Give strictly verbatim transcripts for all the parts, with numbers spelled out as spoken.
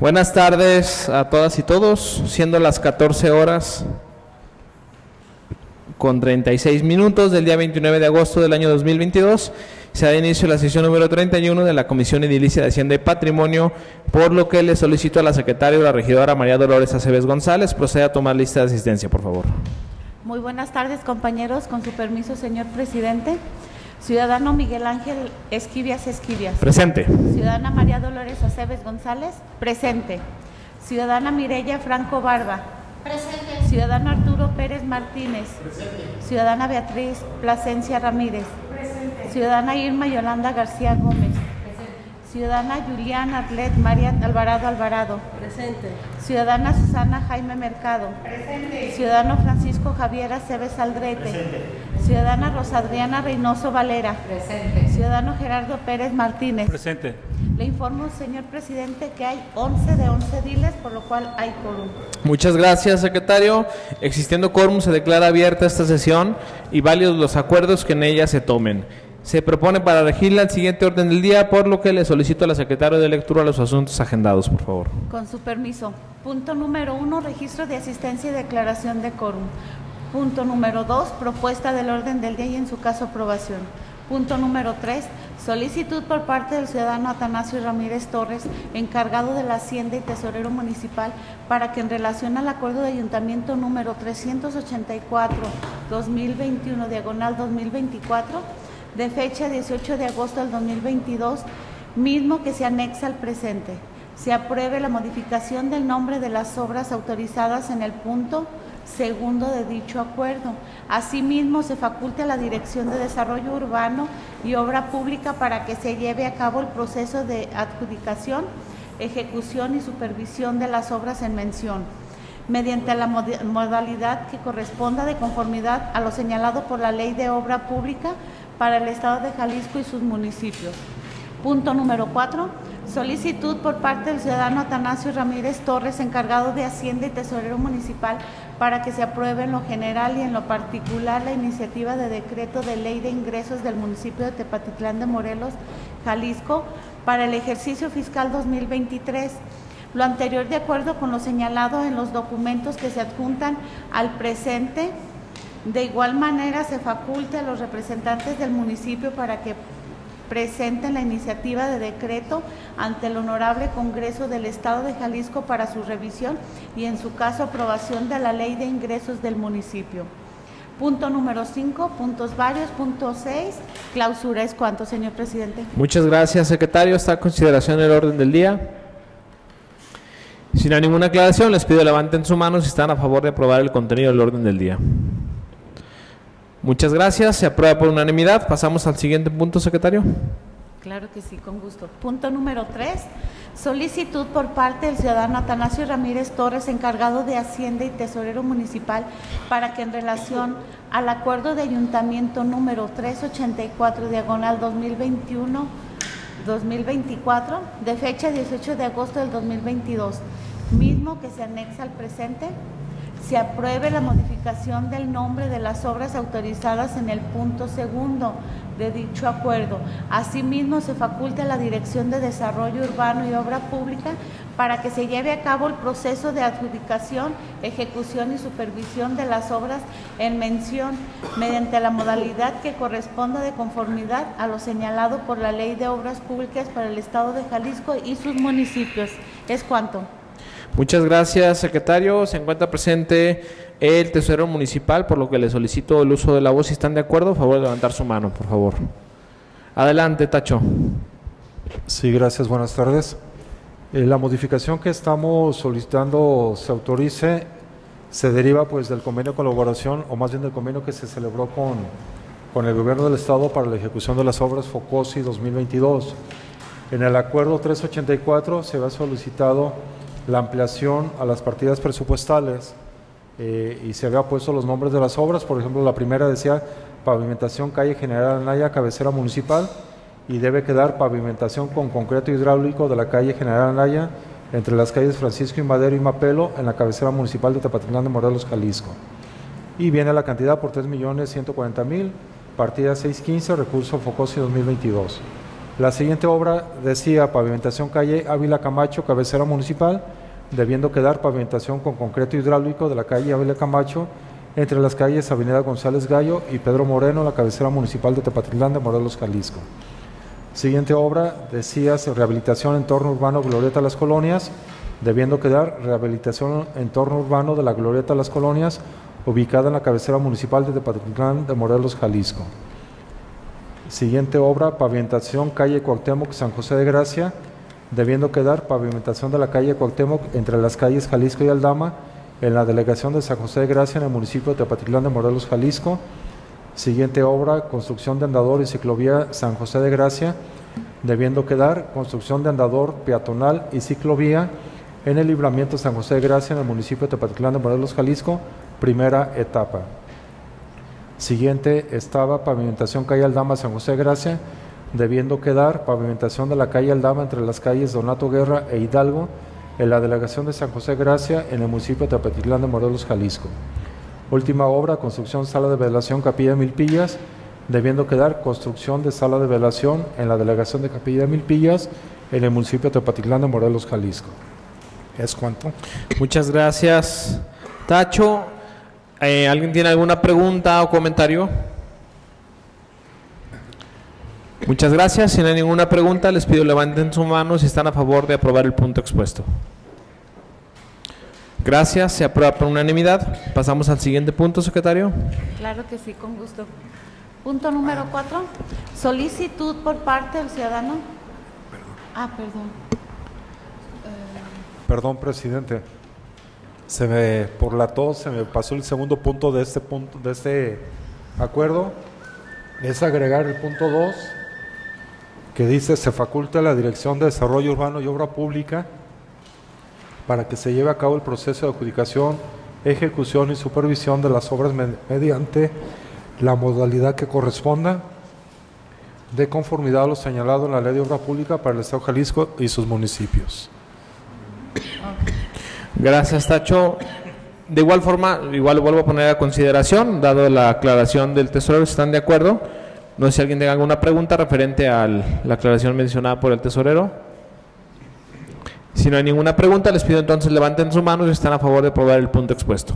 Buenas tardes a todas y todos, siendo las catorce horas con treinta y seis minutos del día veintinueve de agosto del año dos mil veintidós, se da inicio la sesión número treinta y uno de la Comisión Edilicia de Hacienda y Patrimonio, por lo que le solicito a la secretaria de la regidora María Dolores Aceves González proceda a tomar lista de asistencia, por favor. Muy buenas tardes, compañeros, con su permiso, señor presidente. Ciudadano Miguel Ángel Esquivias Esquivias. Presente. Ciudadana María Dolores Aceves González. Presente. Ciudadana Mireya Franco Barba. Presente. Ciudadano Arturo Pérez Martínez. Presente. Ciudadana Beatriz Plasencia Ramírez. Presente. Ciudadana Irma Yolanda García Gómez. Presente. Ciudadana Juliana Arlet María Alvarado Alvarado. Presente. Ciudadana Susana Jaime Mercado. Presente. Ciudadano Francisco Javier Aceves Aldrete. Presente. Ciudadana Rosadriana Reynoso Valera. Presente. Ciudadano Gerardo Pérez Martínez. Presente. Le informo, señor presidente, que hay once de once diles, por lo cual hay quórum. Muchas gracias, secretario. Existiendo quórum, se declara abierta esta sesión y válidos los acuerdos que en ella se tomen. Se propone para regirla el siguiente orden del día, por lo que le solicito a la secretaria de lectura los asuntos agendados, por favor. Con su permiso. Punto número uno, registro de asistencia y declaración de quórum. Punto número dos, propuesta del orden del día y en su caso aprobación. Punto número tres, solicitud por parte del ciudadano Atanasio Ramírez Torres, encargado de la Hacienda y Tesorero Municipal, para que en relación al acuerdo de ayuntamiento número trescientos ochenta y cuatro, dos mil veintiuno, diagonal dos mil veinticuatro, de fecha dieciocho de agosto del dos mil veintidós, mismo que se anexa al presente, se apruebe la modificación del nombre de las obras autorizadas en el punto segundo de dicho acuerdo. Asimismo, se faculte a la Dirección de Desarrollo Urbano y Obra Pública para que se lleve a cabo el proceso de adjudicación, ejecución y supervisión de las obras en mención, mediante la modalidad que corresponda de conformidad a lo señalado por la Ley de Obra Pública para el Estado de Jalisco y sus municipios. Punto número cuatro. Solicitud por parte del ciudadano Atanasio Ramírez Torres, encargado de Hacienda y Tesorero Municipal, para que se apruebe en lo general y en lo particular la iniciativa de decreto de ley de ingresos del municipio de Tepatitlán de Morelos, Jalisco, para el ejercicio fiscal dos mil veintitrés. Lo anterior de acuerdo con lo señalado en los documentos que se adjuntan al presente. De igual manera, se faculte a los representantes del municipio para que presenten la iniciativa de decreto ante el Honorable Congreso del Estado de Jalisco para su revisión y en su caso aprobación de la Ley de Ingresos del municipio. Punto número cinco, puntos varios. Punto seis, clausura. ¿Es cuánto, señor presidente? Muchas gracias, secretario. Está a consideración el orden del día. Si no hay ninguna aclaración, les pido levanten su mano si están a favor de aprobar el contenido del orden del día. Muchas gracias, se aprueba por unanimidad. Pasamos al siguiente punto, secretario. Claro que sí, con gusto. Punto número tres, solicitud por parte del ciudadano Atanasio Ramírez Torres, encargado de Hacienda y Tesorero Municipal, para que en relación al acuerdo de ayuntamiento número trescientos ochenta y cuatro, diagonal dos mil veintiuno, dos mil veinticuatro, de fecha dieciocho de agosto del dos mil veintidós, mismo que se anexa al presente, se apruebe la modificación del nombre de las obras autorizadas en el punto segundo de dicho acuerdo. Asimismo, se faculta a la Dirección de Desarrollo Urbano y Obra Pública para que se lleve a cabo el proceso de adjudicación, ejecución y supervisión de las obras en mención, mediante la modalidad que corresponda de conformidad a lo señalado por la Ley de Obras Públicas para el Estado de Jalisco y sus municipios. ¿Es cuánto? Muchas gracias, secretario. Se encuentra presente el tesorero municipal, por lo que le solicito el uso de la voz. Si están de acuerdo, a favor de levantar su mano, por favor. Adelante, Tacho. Sí, gracias. Buenas tardes. Eh, la modificación que estamos solicitando se autorice, se deriva pues del convenio de colaboración, o más bien del convenio que se celebró con, con el Gobierno del Estado para la ejecución de las obras FOCOSI dos mil veintidós. En el acuerdo trescientos ochenta y cuatro se había solicitado la ampliación a las partidas presupuestales eh, y se había puesto los nombres de las obras. Por ejemplo, la primera decía pavimentación calle General Anaya, cabecera municipal, y debe quedar pavimentación con concreto hidráulico de la calle General Anaya entre las calles Francisco y Madero y Mapelo en la cabecera municipal de Tepatitlán de Morelos, Jalisco. Y viene la cantidad por tres millones ciento cuarenta mil, partida seiscientos quince, recurso FOCOSI dos mil veintidós. La siguiente obra decía pavimentación calle Ávila Camacho, cabecera municipal, debiendo quedar pavimentación con concreto hidráulico de la calle Ávila Camacho entre las calles Avenida González Gallo y Pedro Moreno, la cabecera municipal de Tepatitlán de Morelos, Jalisco. Siguiente obra decía rehabilitación entorno urbano Glorieta Las Colonias, debiendo quedar rehabilitación entorno urbano de la Glorieta Las Colonias, ubicada en la cabecera municipal de Tepatitlán de Morelos, Jalisco. Siguiente obra, pavimentación calle Cuauhtémoc, San José de Gracia, debiendo quedar pavimentación de la calle Cuauhtémoc entre las calles Jalisco y Aldama, en la delegación de San José de Gracia, en el municipio de Tepatitlán de Morelos, Jalisco. Siguiente obra, construcción de andador y ciclovía San José de Gracia, debiendo quedar construcción de andador peatonal y ciclovía en el libramiento San José de Gracia, en el municipio de Tepatitlán de Morelos, Jalisco, primera etapa. Siguiente estaba pavimentación calle Aldama, San José de Gracia, debiendo quedar pavimentación de la calle Aldama entre las calles Donato Guerra e Hidalgo, en la delegación de San José de Gracia, en el municipio de Tepatitlán de Morelos, Jalisco. Última obra, construcción sala de velación Capilla de Milpillas, debiendo quedar construcción de sala de velación en la delegación de Capilla de Milpillas, en el municipio de Tepatitlán de Morelos, Jalisco. ¿Es cuánto? Muchas gracias, Tacho. Eh, ¿Alguien tiene alguna pregunta o comentario? Muchas gracias. Si no hay ninguna pregunta, les pido levanten su mano si están a favor de aprobar el punto expuesto. Gracias. Se aprueba por unanimidad. Pasamos al siguiente punto, secretario. Claro que sí, con gusto. Punto número cuatro. Solicitud por parte del ciudadano. Ah, perdón. Perdón, presidente. Se me, por la tos, se me pasó el segundo punto de este punto, de este acuerdo. Es agregar el punto dos, que dice: se faculta a la Dirección de Desarrollo Urbano y Obra Pública para que se lleve a cabo el proceso de adjudicación, ejecución y supervisión de las obras mediante la modalidad que corresponda, de conformidad a lo señalado en la Ley de Obra Pública para el Estado de Jalisco y sus municipios. Gracias, Tacho. De igual forma, igual lo vuelvo a poner a consideración, dado la aclaración del tesorero, si están de acuerdo. No sé si alguien tenga alguna pregunta referente a la aclaración mencionada por el tesorero. Si no hay ninguna pregunta, les pido entonces levanten su mano si están a favor de aprobar el punto expuesto.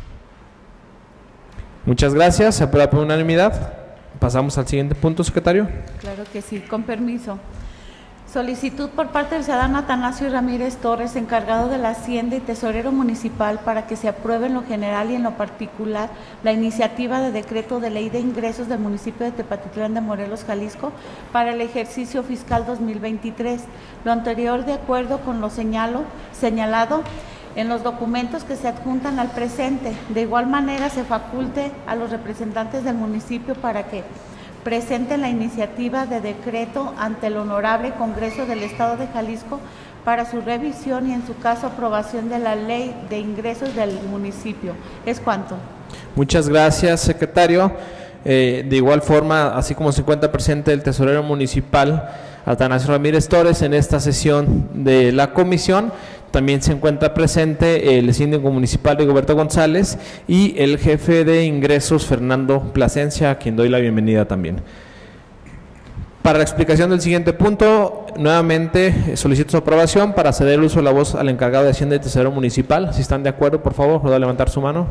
Muchas gracias. Se aprueba por unanimidad. Pasamos al siguiente punto, secretario. Claro que sí, con permiso. Solicitud por parte del ciudadano Atanasio Ramírez Torres, encargado de la Hacienda y tesorero municipal, para que se apruebe en lo general y en lo particular la iniciativa de decreto de ley de ingresos del municipio de Tepatitlán de Morelos, Jalisco, para el ejercicio fiscal dos mil veintitrés. Lo anterior de acuerdo con lo señalo, señalado en los documentos que se adjuntan al presente. De igual manera, se faculte a los representantes del municipio para que presenten la iniciativa de decreto ante el Honorable Congreso del Estado de Jalisco para su revisión y, en su caso, aprobación de la Ley de Ingresos del municipio. ¿Es cuanto? Muchas gracias, secretario. Eh, de igual forma, así como se encuentra presente el tesorero municipal Atanasio Ramírez Torres en esta sesión de la comisión, también se encuentra presente el síndico municipal Rigoberto González y el jefe de ingresos Fernando Plasencia, a quien doy la bienvenida también. Para la explicación del siguiente punto, nuevamente solicito su aprobación para ceder el uso de la voz al encargado de Hacienda y Tesorero Municipal. Si están de acuerdo, por favor, puedo levantar su mano.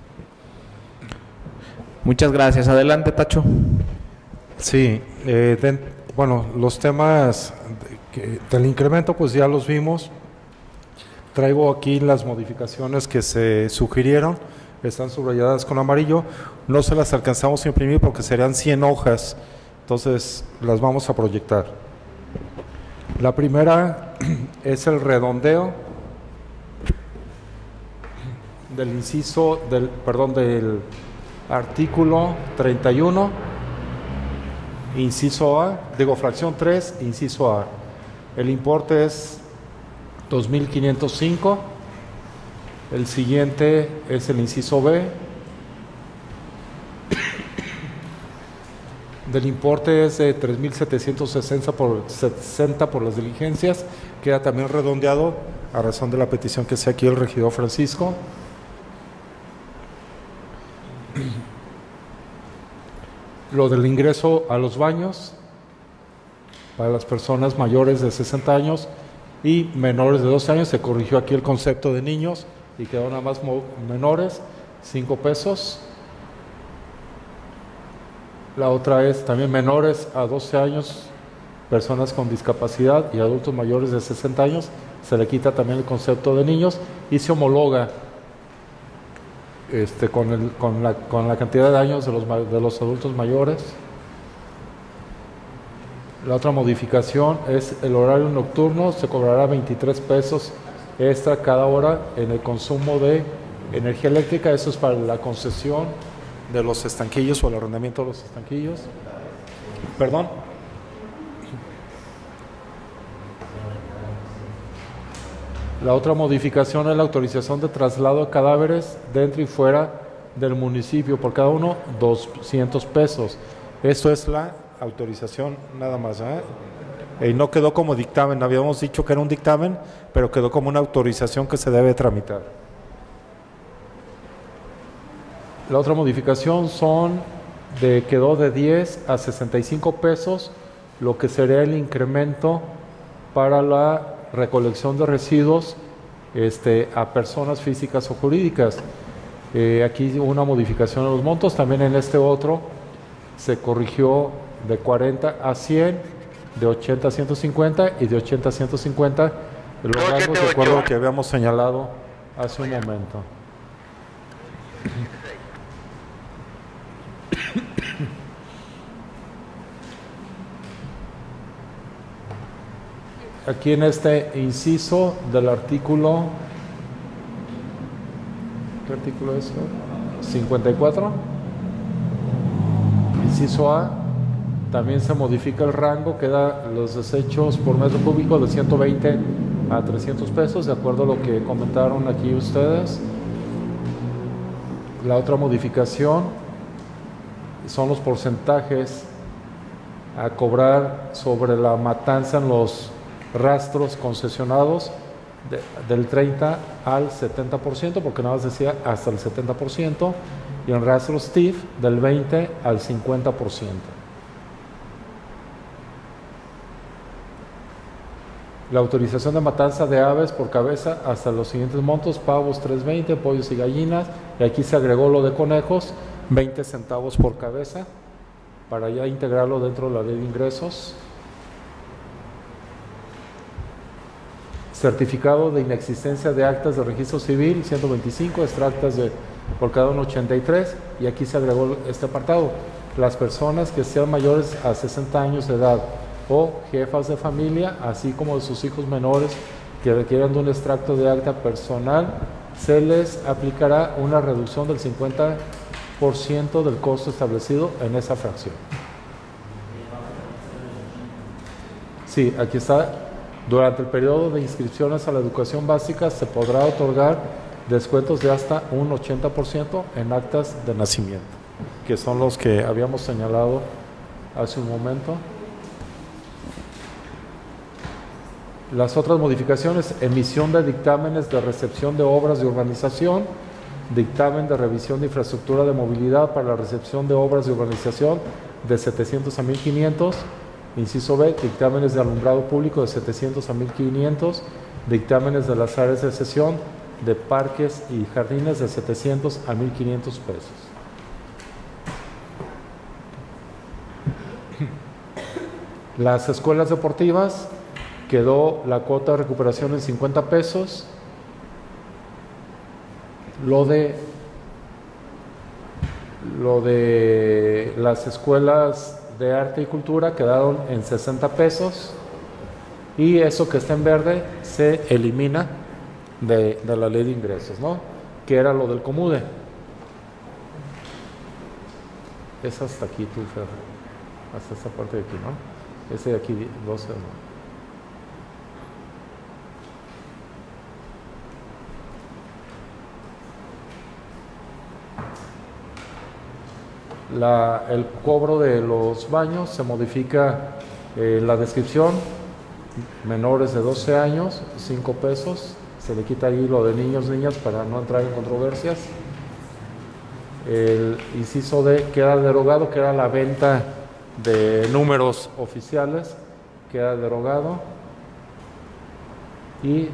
Muchas gracias. Adelante, Tacho. Sí, eh, de, bueno, los temas de, que, del incremento pues ya los vimos. Traigo aquí las modificaciones que se sugirieron, están subrayadas con amarillo. No se las alcanzamos a imprimir porque serían cien hojas, entonces las vamos a proyectar. La primera es el redondeo del inciso, del, perdón, del artículo treinta y uno, inciso A, digo fracción tres, inciso A. El importe es dos mil quinientos cinco. El siguiente es el inciso B. Del importe es de tres mil setecientos sesenta por, sesenta por las diligencias. Queda también redondeado a razón de la petición que hace aquí el regidor Francisco. Lo del ingreso a los baños para las personas mayores de sesenta años y menores de doce años. Se corrigió aquí el concepto de niños y quedó nada más menores, cinco pesos. La otra es también menores a doce años, personas con discapacidad y adultos mayores de sesenta años. Se le quita también el concepto de niños y se homologa este, con, el, con, la, con la cantidad de años de los, de los adultos mayores. La otra modificación es el horario nocturno. Se cobrará veintitrés pesos extra cada hora en el consumo de energía eléctrica. Eso es para la concesión de los estanquillos o el arrendamiento de los estanquillos. Perdón. La otra modificación es la autorización de traslado de cadáveres dentro y fuera del municipio. Por cada uno, doscientos pesos. Esto es la autorización nada más, ¿eh? Y no quedó como dictamen. Habíamos dicho que era un dictamen, pero quedó como una autorización que se debe tramitar. La otra modificación son de, quedó de diez a sesenta y cinco pesos, lo que sería el incremento para la recolección de residuos este, a personas físicas o jurídicas. Eh, aquí hubo una modificación de los montos. También en este otro se corrigió de cuarenta a cien, de ochenta a ciento cincuenta y de ochenta a ciento cincuenta, los rangos de acuerdo a lo que habíamos señalado hace un momento. Aquí en este inciso del artículo, ¿qué artículo es? cincuenta y cuatro, inciso A, también se modifica el rango, queda los desechos por metro cúbico de ciento veinte a trescientos pesos, de acuerdo a lo que comentaron aquí ustedes. La otra modificación son los porcentajes a cobrar sobre la matanza en los rastros concesionados de, del treinta al setenta por ciento, porque nada más decía hasta el setenta por ciento, y en rastros T I F del veinte al cincuenta por ciento. La autorización de matanza de aves por cabeza hasta los siguientes montos: pavos tres veinte, pollos y gallinas, y aquí se agregó lo de conejos, veinte centavos por cabeza, para ya integrarlo dentro de la ley de ingresos. Certificado de inexistencia de actas de registro civil, ciento veinticinco, extractas de por cada uno ochenta y tres, y aquí se agregó este apartado: las personas que sean mayores a sesenta años de edad o jefas de familia, así como de sus hijos menores que requieran de un extracto de acta personal, se les aplicará una reducción del cincuenta por ciento del costo establecido en esa fracción. Sí, aquí está. Durante el periodo de inscripciones a la educación básica se podrá otorgar descuentos de hasta un ochenta por ciento en actas de nacimiento, que son los que habíamos señalado hace un momento. Las otras modificaciones: emisión de dictámenes de recepción de obras de urbanización, dictamen de revisión de infraestructura de movilidad para la recepción de obras de urbanización de setecientos a mil quinientos. Inciso B, dictámenes de alumbrado público de setecientos a mil quinientos, dictámenes de las áreas de sesión de parques y jardines de setecientos a mil quinientos pesos. Las escuelas deportivas, quedó la cuota de recuperación en cincuenta pesos. Lo de lo de las escuelas de arte y cultura quedaron en sesenta pesos, y eso que está en verde se elimina de, de la ley de ingresos, ¿no? Que era lo del Comude. Es hasta aquí, tú, Fer, hasta esta parte de aquí, ¿no? Ese de aquí, doce, ¿no? La, el cobro de los baños se modifica eh, la descripción: menores de doce años, cinco pesos, se le quita ahí lo de niños, niñas para no entrar en controversias. El inciso D queda derogado, que era la venta de números oficiales, queda derogado y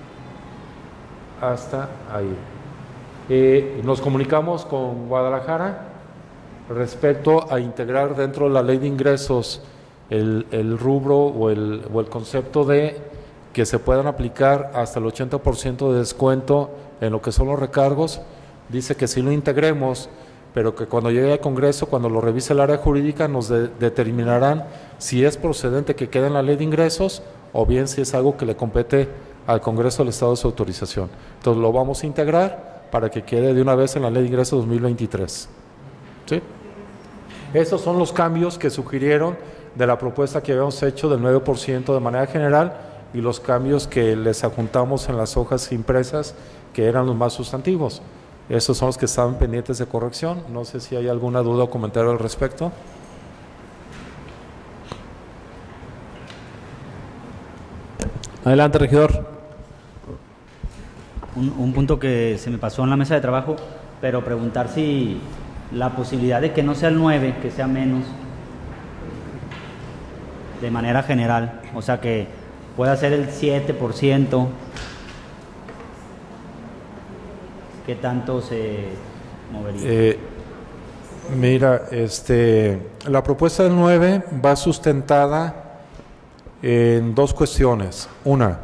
hasta ahí. Eh, nos comunicamos con Guadalajara respecto a integrar dentro de la ley de ingresos el, el rubro o el, o el concepto de que se puedan aplicar hasta el ochenta por ciento de descuento en lo que son los recargos. Dice que sí lo integremos, pero que cuando llegue al Congreso, cuando lo revise el área jurídica, nos de, determinarán si es procedente que quede en la ley de ingresos o bien si es algo que le compete al Congreso del Estado de su autorización. Entonces lo vamos a integrar para que quede de una vez en la ley de ingresos dos mil veintitrés. ¿Sí? Esos son los cambios que sugirieron de la propuesta que habíamos hecho del nueve por ciento de manera general y los cambios que les adjuntamos en las hojas impresas que eran los más sustantivos. Esos son los que estaban pendientes de corrección. No sé si hay alguna duda o comentario al respecto. Adelante, regidor. Un, un punto que se me pasó en la mesa de trabajo, pero preguntar si la posibilidad de que no sea el nueve, que sea menos, de manera general, o sea que pueda ser el siete por ciento, ¿qué tanto se movería? Eh, mira, este, la propuesta del nueve va sustentada en dos cuestiones. Una,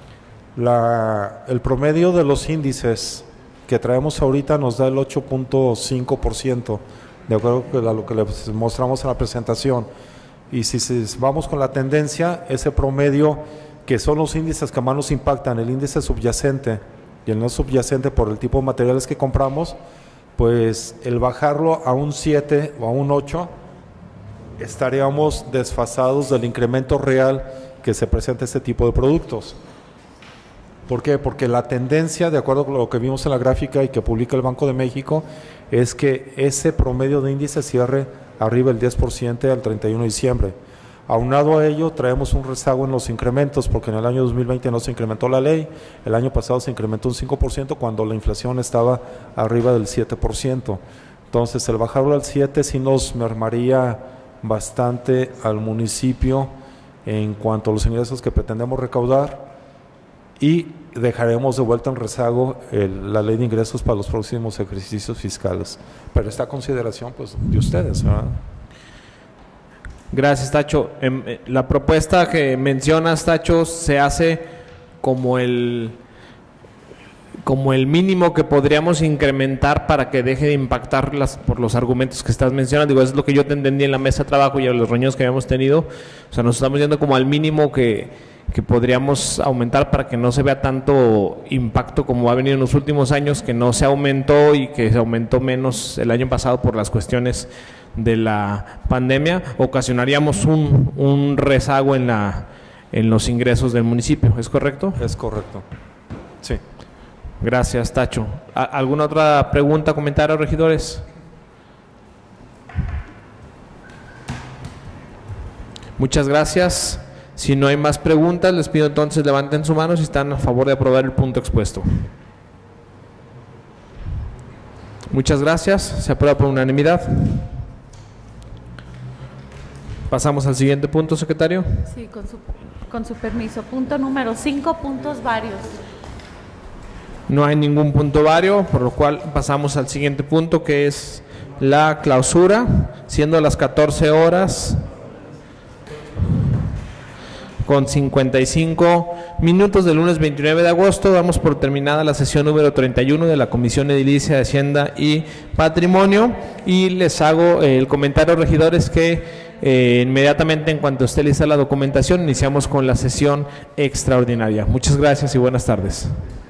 la, el promedio de los índices que traemos ahorita nos da el ocho punto cinco por ciento, de acuerdo a lo que les mostramos en la presentación. Y si, si vamos con la tendencia, ese promedio, que son los índices que más nos impactan, el índice subyacente y el no subyacente por el tipo de materiales que compramos, pues el bajarlo a un siete o a un ocho, estaríamos desfasados del incremento real que se presenta este tipo de productos. ¿Por qué? Porque la tendencia, de acuerdo con lo que vimos en la gráfica y que publica el Banco de México, es que ese promedio de índice cierre arriba el diez por ciento al treinta y uno de diciembre. Aunado a ello, traemos un rezago en los incrementos, porque en el año dos mil veinte no se incrementó la ley, el año pasado se incrementó un cinco por ciento cuando la inflación estaba arriba del siete por ciento. Entonces, el bajarlo al siete sí nos mermaría bastante al municipio en cuanto a los ingresos que pretendemos recaudar, y dejaremos de vuelta en rezago el, la ley de ingresos para los próximos ejercicios fiscales. Pero está a consideración, pues, de ustedes, ¿verdad? Gracias, Tacho. Eh, la propuesta que mencionas, Tacho, se hace como el, como el mínimo que podríamos incrementar para que deje de impactar las, por los argumentos que estás mencionando. Digo, eso es lo que yo te entendí en la mesa de trabajo y en los reuniones que habíamos tenido. O sea, nos estamos yendo como al mínimo que que podríamos aumentar para que no se vea tanto impacto como ha venido en los últimos años, que no se aumentó y que se aumentó menos el año pasado por las cuestiones de la pandemia. Ocasionaríamos un, un rezago en, la, en los ingresos del municipio, ¿es correcto? Es correcto, sí. Gracias, Tacho. ¿Alguna otra pregunta, comentario, regidores? Muchas gracias. Si no hay más preguntas, les pido entonces levanten su mano si están a favor de aprobar el punto expuesto. Muchas gracias. Se aprueba por unanimidad. Pasamos al siguiente punto, secretario. Sí, con su, con su permiso. Punto número cinco, puntos varios. No hay ningún punto vario, por lo cual pasamos al siguiente punto, que es la clausura, siendo las catorce horas con cincuenta y cinco minutos del lunes veintinueve de agosto. Damos por terminada la sesión número treinta y uno de la Comisión Edilicia de Hacienda y Patrimonio, y les hago eh, el comentario, regidores, que eh, inmediatamente en cuanto esté lista la documentación iniciamos con la sesión extraordinaria. Muchas gracias y buenas tardes.